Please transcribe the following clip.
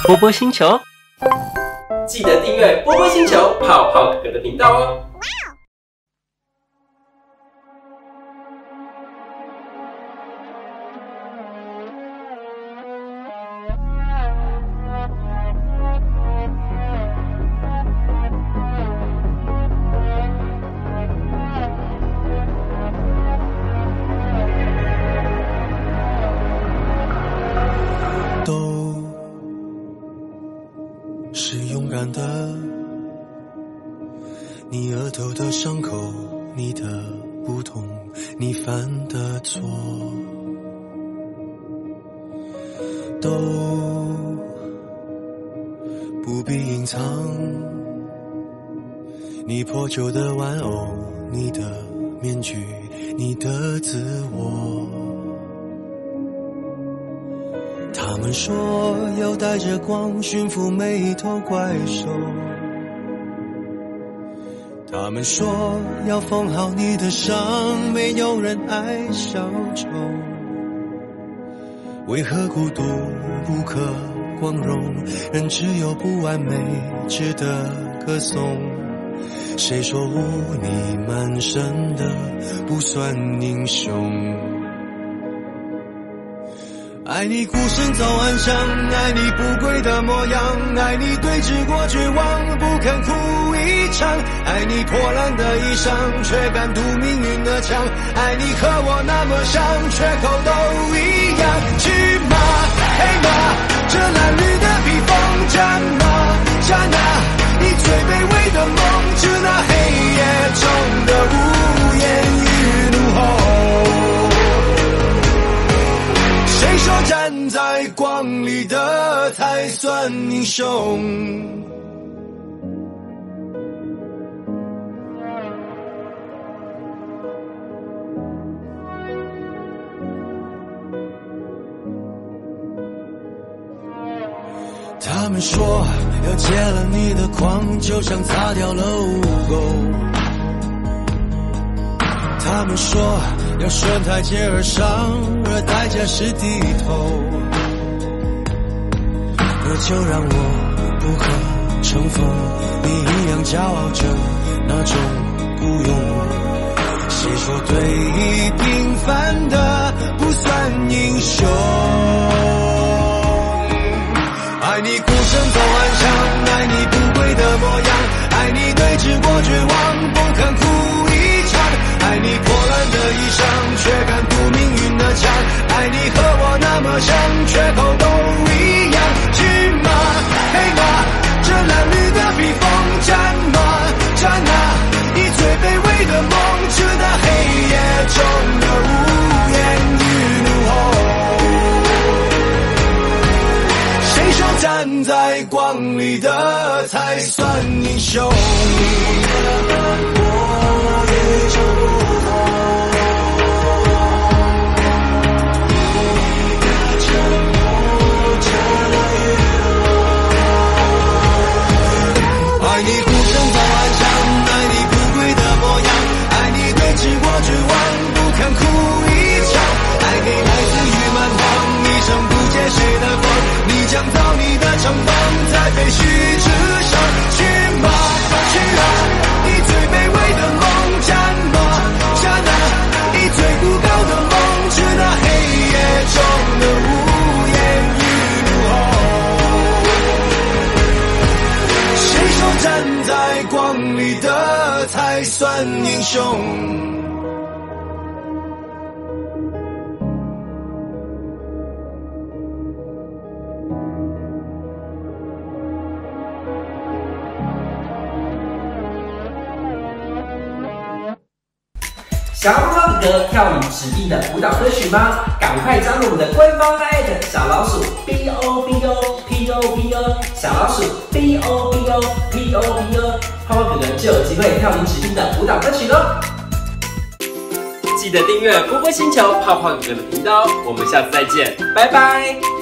波波星球，记得订阅波波星球泡泡哥哥的频道哦。 是勇敢的，你额头的伤口，你的不同，你犯的错，都不必隐藏。你破旧的玩偶，你的面具，你的自我。他们说要带着光驯服每一头怪兽，他们说要缝好你的伤，没有人爱小丑。为何孤独不可光荣，人只有不完美值得歌颂？谁说污泥满身的不算英雄？爱你孤身走暗巷，爱你不跪的模样，爱你对峙过绝望，不肯哭一场，爱你破烂的衣裳，却敢堵命运的枪，爱你和我那么像，缺口都一样。去马黑马，这褴褛的披风，战马战啊，你最卑微的梦，致那黑夜中的无言与怒吼。谁说站在光里的才算英雄？他们说要戒了你的狂，就像擦掉了污垢。他们说要顺台阶而上，而代价是低头。那就让我不可乘风，你一样骄傲着那种孤勇。谁说对弈平凡的不算英雄？爱你孤身走暗巷，爱你不跪的模样，爱你对峙过绝望，不肯哭一场，爱你破烂的衣裳，却敢堵命运的枪，爱你和我那么像，缺口都一样。去马黑马，这褴褛的披风，战马战啊，你最卑微的梦，致那黑夜中的无言与怒吼。谁说站在光里的才算英雄？爱你孤身走暗巷，爱你不跪的模样，爱你对峙过绝望，不肯哭一场，爱给来自于蛮荒，一生不借谁的光，你将造你的城邦，在废墟之上。去马去啊，你最卑微的梦，战马战啊，你最孤高的梦，致那黑夜中的无言与怒吼。谁说站在光里的才算英雄？ 想要帮哥哥跳你指定的舞蹈歌曲吗？赶快加入我们的官方 LINE@ 小老鼠 BOBOPOPO 小老鼠 BOBOPOPO， 泡泡哥哥就有机会跳你指定的舞蹈歌曲咯。记得订阅波波星球泡泡哥哥的频道哦，我们下次再见，拜拜。